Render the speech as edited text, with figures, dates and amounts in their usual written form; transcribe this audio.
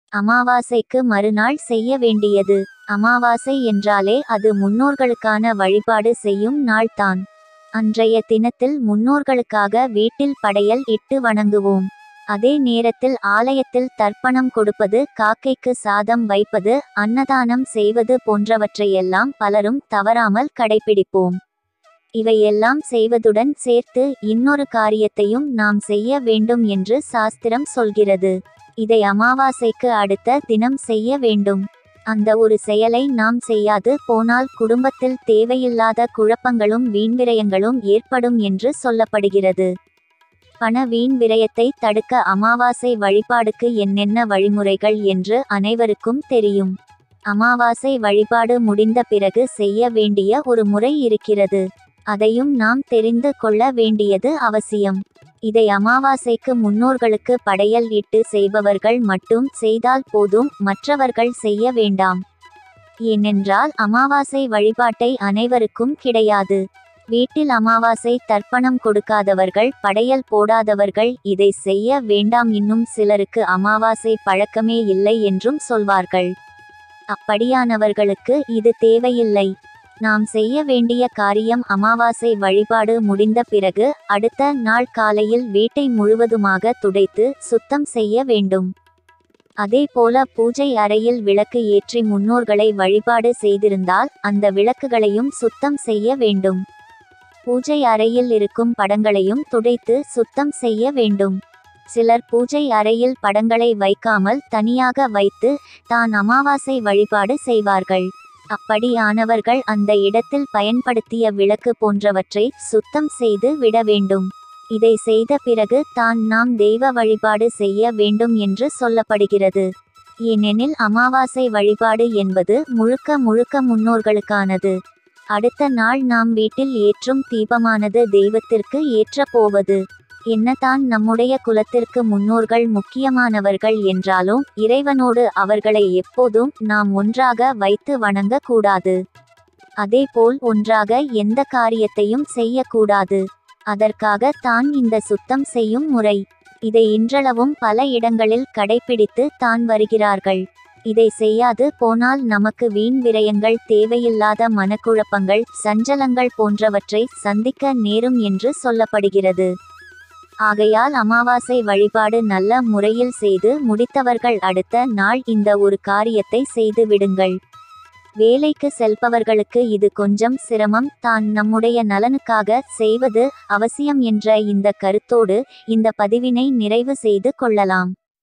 அமாவாசைக்கு மறுநாள் செய்ய வேண்டியது. அமாவாசை என்றாலே அது முன்னோர்களுக்கான வழிபாடு செய்யும் நாள்தான். அன்றைய தினத்தில் முன்னோர்களுக்காக வீட்டில் படையல் இட்டு வணங்குவோம். அதே நேரத்தில் ஆலயத்தில் தர்ப்பணம் கொடுப்பது, காக்கைக்கு சாதம் வைப்பது, அன்னதானம் செய்வது போன்றவற்றையெல்லாம் பலரும் தவறாமல் கடைபிடிப்போம். இவையெல்லாம் செய்வதுடன் சேர்த்து இன்னொரு காரியத்தையும் நாம் செய்ய வேண்டும் என்று சாஸ்திரம் சொல்கிறது. இதை அமாவாசைக்கு அடுத்த தினம் செய்ய வேண்டும். அந்த ஒரு செயலை நாம் செய்யாது போனால் குடும்பத்தில் தேவையில்லாத குழப்பங்களும் வீண்விரயங்களும் ஏற்படும் என்று சொல்லப்படுகிறது. பண வீண் விரயத்தை தடுக்க அமாவாசை வழிபாடுக்கு என்னென்ன வழிமுறைகள் என்று அனைவருக்கும் தெரியும். அமாவாசை வழிபாடு முடிந்த பிறகு செய்ய வேண்டிய ஒரு முறை இருக்கிறது. அதையும் நாம் தெரிந்து கொள்ள வேண்டியது அவசியம். இதை அமாவாசைக்கு முன்னோர்களுக்கு படையல் இட்டு செய்பவர்கள் மட்டும் செய்தால் போதும், மற்றவர்கள் செய்ய வேண்டாம். ஏனென்றால் அமாவாசை வழிபாட்டை அனைவருக்கும் கிடையாது. வீட்டில் அமாவாசை தர்ப்பணம் கொடுக்காதவர்கள், படையல் போடாதவர்கள் இதை செய்ய வேண்டாம். இன்னும் சிலருக்கு அமாவாசை பழக்கமே இல்லை என்றும் சொல்வார்கள். அப்படியானவர்களுக்கு இது தேவையில்லை. நாம் செய்ய வேண்டிய காரியம் அமாவாசை வழிபாடு முடிந்த பிறகு அடுத்த நாள் காலையில் வீட்டை முழுவதுமாக துடைத்து சுத்தம் செய்ய வேண்டும். அதேபோல பூஜை அறையில் விளக்கு ஏற்றி முன்னோர்களை வழிபாடு செய்திருந்தால் அந்த விளக்குகளையும் சுத்தம் செய்ய வேண்டும். பூஜை அறையில் இருக்கும் படங்களையும் துடைத்து சுத்தம் செய்ய வேண்டும். சிலர் பூஜை அறையில் படங்களை வைக்காமல் தனியாக வைத்து தான் அமாவாசை வழிபாடு செய்வார்கள். அப்படியானவர்கள் அந்த இடத்தில் பயன்படுத்திய விளக்கு போன்றவற்றை சுத்தம் செய்து விட வேண்டும். இதை செய்த பிறகு நாம் தெய்வ வழிபாடு செய்ய வேண்டும் என்று சொல்லப்படுகிறது. ஏனெனில் அமாவாசை வழிபாடு என்பது முழுக்க முன்னோர்களுக்கானது. அடுத்த நாள் நாம் வீட்டில் ஏற்றும் தீபமானது தெய்வத்திற்கு ஏற்ற போவது. என்னதான் நம்முடைய குலத்திற்கு முன்னோர்கள் முக்கியமானவர்கள் என்றாலும் இறைவனோடு அவர்களை எப்போதும் நாம் ஒன்றாக வைத்து வணங்க கூடாது. அதேபோல் ஒன்றாக எந்த காரியத்தையும் செய்யக்கூடாது. அதற்காக தான் இந்த சுத்தம் செய்யும் முறை. இதை இன்றளவும் பல இடங்களில் கடைபிடித்து தான் வருகிறார்கள். இதை செய்யாது போனால் நமக்கு வீண் விரயங்கள், தேவையில்லாத மனக்குழப்பங்கள், சஞ்சலங்கள் போன்றவற்றை சந்திக்க நேரும் என்று சொல்லப்படுகிறது. ஆகையால் அமாவாசை வழிபாடு நல்ல முறையில் செய்து முடித்தவர்கள் அடுத்த நாள் இந்த ஒரு காரியத்தை செய்து விடுங்கள். வேலைக்கு செல்பவர்களுக்கு இது கொஞ்சம் சிரமம் தான், நம்முடைய நலனுக்காக செய்வது அவசியம் என்ற இந்த கருத்தோடு இந்த பதிவினை நிறைவு செய்து கொள்ளலாம்.